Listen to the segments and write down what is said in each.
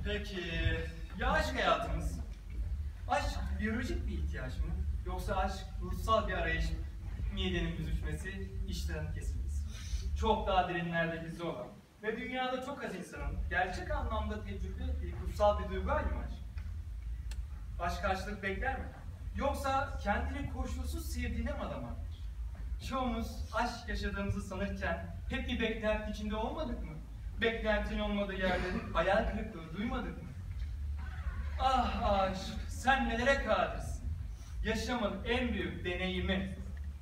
Peki, ya aşk hayatımız? Aşk biyolojik bir ihtiyaç mı? Yoksa aşk ruhsal bir arayış mı? Midenin büzüşmesi, iştahın kesilmesi. Çok daha derinlerde gizli olan ve dünyada çok az insanın gerçek anlamda tecrübe ettiği kutsal bir duygu hali mi aşk? Aşk karşılık bekler mi? Yoksa kendini koşulsuz sevdiğine mi adamakdır? Çoğumuz aşk yaşadığımızı sanırken hep bir beklenti içinde olmadık mı? Beklentinin olmadığı yerde hayal kırıklığı duymadık mı? Ah aşk, sen nelere kadirsin? Yaşamın en büyük deneyimi.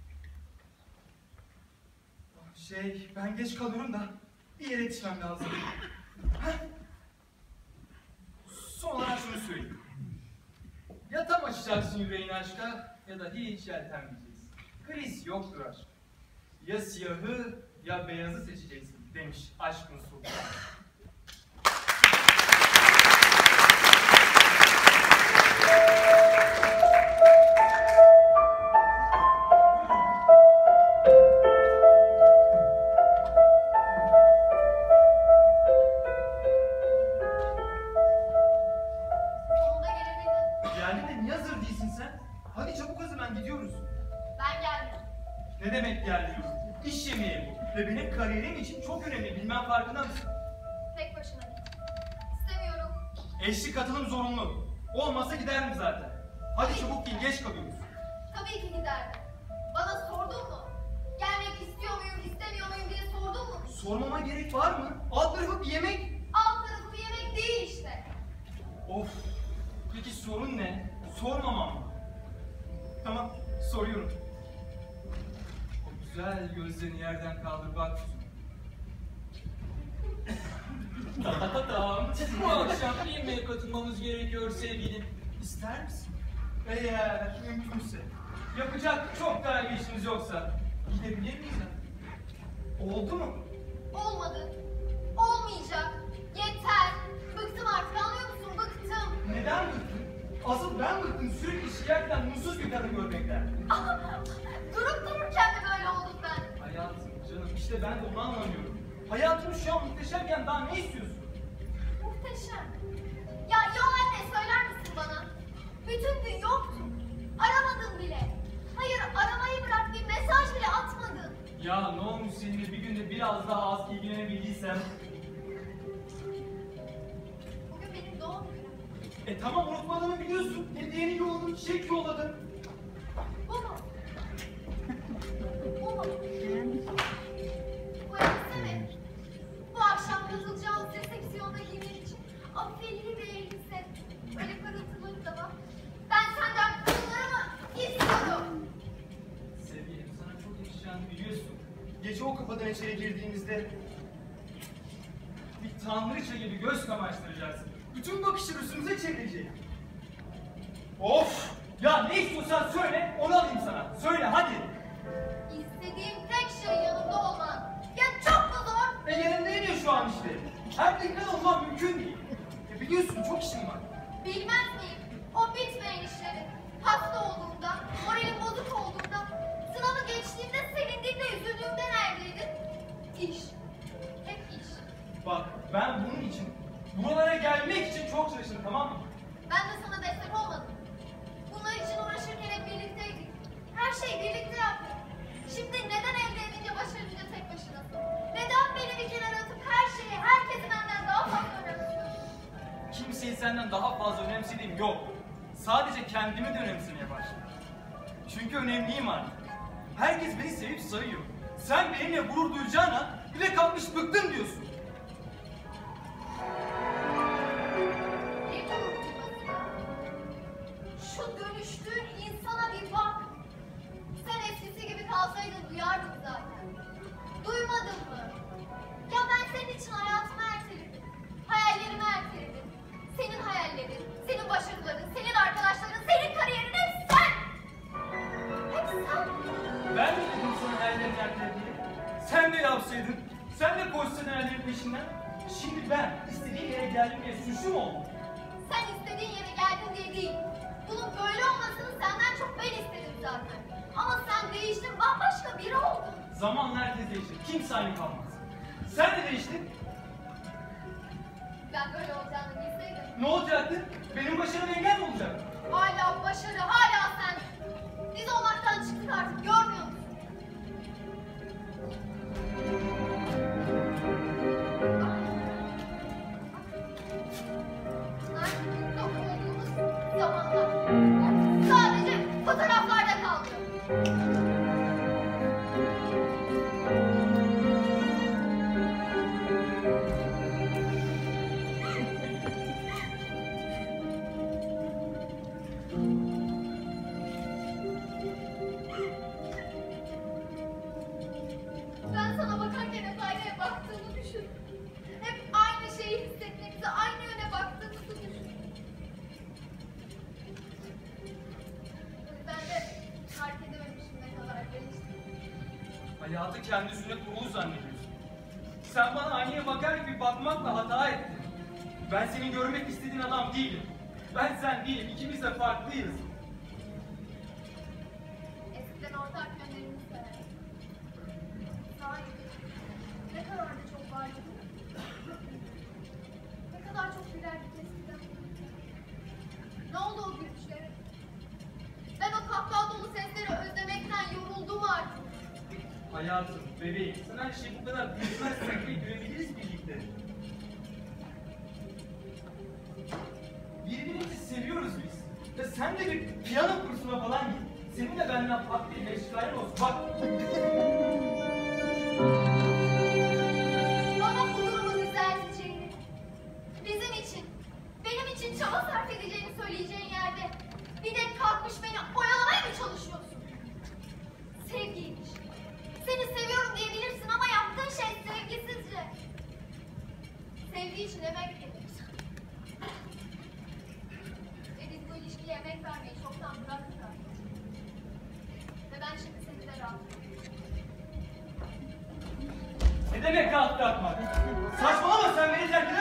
Ben geç kalıyorum da bir yere yetişmem lazım. Son olarak şunu söyleyeyim. Ya tam açacaksın yüreğini aşka ya da hiç yeltenmeyeceksin. Kriz yoktur aşk. Ya siyahı ya beyazı seçeceksin demiş aşkın sultanı. Ne demek geldi? İş yemeği bu. Ve benim kariyerim için çok önemli. Bilmem farkında mısın? Tek başına git. İstemiyorum. Eşli katılım zorunlu. Olmasa giderim zaten. Hadi çabuk gel, geç kalıyoruz. Tabii ki giderdim. Bana sordun mu? Gelmek istiyor muyum, istemiyor muyum diye sordun mu? Sormama gerek var mı? Alt tarafı bir yemek. Alt tarafı bir yemek değil işte. Of. Peki sorun ne? Sormamam mı? Tamam, soruyorum. Güzel gözlerini yerden kaldır bak. Tamam. Bu akşam bir yemeğe katılmamız gerekiyor sevgilim. İster misin? Eğer mümkünse. Yapacak çok daha bir işimiz yoksa gidebilir miyiz? Oldu mu? Olmadı. Olmayacak. Yeter. Bıktım artık, anlıyor musun? Bıktım. Neden bıktın? Asıl ben bıktım sürekli şikayetten mutsuz bir kadın görmekten. Durup dururken de böyle oldum ben. Hayatım canım işte ben de onu anlamıyorum. Hayatımız şu an muhteşemken daha ne istiyorsun? Muhteşem. Ya anne söyler misin bana? Bütün gün yoktun. Aramadın bile. Hayır aramayı bırak, bir mesaj bile atmadın. Ya ne olmuş seninle bir günde biraz daha az ilgilenebildiysem? Bugün benim doğum günüm. Tamam unutmadığımı biliyorsun. Hediyeni yolladım, çiçek yolladım. Bu mu? Bu mu? Bu elbise mi? Bu akşam katılacağımız resepsiyonda giymek için afilli bir elbise. Böyle parıltıları da var. Ben senden bunları mı istiyorum? Sevgilim sana çok yakışacağını biliyorsun. Gece o kapıdan içeri girdiğimizde bir tanrıça gibi göz kamaştıracaksın. Bütün bakışları üstümüze çevirecek. Of! Ya ne istiyorsan söyle, onu alayım sana. Söyle hadi. İstediğim tek şey yanımda olman. Ya çok mu zor? Yanımdayım ya şu an işte. Her dakika olmam mümkün değil. Biliyorsun çok işim var. Bilmez miyim? O bitmeyen işleri. Hasta olduğumda, moralim bozuk olduğumda, sınavı geçtiğimde, sevindiğimde, üzüldüğümde neredeydin? İş. Hep iş. Bak ben bunun için, buralara gelmek için çok çalıştım, tamam mı? Ben de sana destek olmadım. Bunlar için uğraşırken hep birlikteydik. Her şeyi birlikte yaptık. Şimdi neden elde edince, başarınca tek başınasın? Neden beni bir kenara atıp her şeyi, herkesi benden daha fazla önemsiyorsun? Kimseyi senden daha fazla önemsediğim yok. Sadece kendimi de önemsemeye başladım. Çünkü önemliyim artık. Herkes beni sevip sayıyor. Sen benimle gurur duyacağına bir de kalkmış bıktım diyorsun. Ne gurur duyması ya? Şu dönüştüğün insana bir bak. Sen eskisi gibi kalsaydın duyardın zaten. Duymadın mı? Ya ben senin için hayatımı erteledim. Hayallerimi erteledim. Senin hayallerin, senin başarıların, senin arkadaşların, senin kariyerin hep sen! Hep sen! Ben mi dedim sana hayallerini ertelediğini? Sen de yapsaydın. Sen de koşsaydın hayallerin peşinden. Şimdi ben istediğim yere geldim diye suçlu mu oldum? Sen istediğin yere geldin diye değil. Bunun böyle olmasını senden çok ben istedim zaten. Ama sen değiştin, bambaşka biri oldun. Zamanla herkes değişir. Kimse aynı kalmaz. Sen de değiştin. Ben böyle olacağını bilseydim. Ne olacaktı? Benim başarıma engel mi olacak? Hala başarı, hala sen. Biz olmaktan çıktık artık, görmüyor musun? Bunlar yok olduğumuz zamanlar. Sadece fotoğraflarda kaldı. Ben sana bakarken hep aynaya baktığını düşün. Hep aynı şeyi hissettiğimizi, aynı yöne baktığımızı düşün. Ben de fark edememişim ne kadar değişti. Hayatı kendi üstüne kurulu zannediyorsun. Sen bana aynaya bakar gibi bakmakla hata ettin. Ben senin görmek istediğin adam değilim. Ben sen değilim. İkimiz de farklıyız. Eskiden ortak yönlerimiz de. Sahi, ne kadar da çok vardı. Ne kadar çok gülerdik eskiden. Ne oldu o gülüşlere? Ben o kahkaha dolu sesleri özlemekten yoruldum artık. Hayatım, bebeğim, sen her şeyi bu kadar büyütmezsen ve görebiliriz birlikte. Birbirimizi seviyoruz biz. Ya sen de bir piyano kursuna falan git. Senin de benden farklı bir meşgalerin olsun. Bak. Bana bu durumu düzelteceğini, bizim için, benim için çaba sarf edeceğini söyleyeceğin yerde bir de kalkmış beni oyalamaya mı çalışıyorsun? Sevgiymiş. Seni seviyorum diyebilirsin ama yaptığın şey sevgisizce. Sevgi için emek verir. Ve biz bu ilişkiye emek vermeyi çoktan bıraktık artık. Ve ben şimdi seni de rahat Ne demek rahat bırakmak? Saçmalama, sen beni terk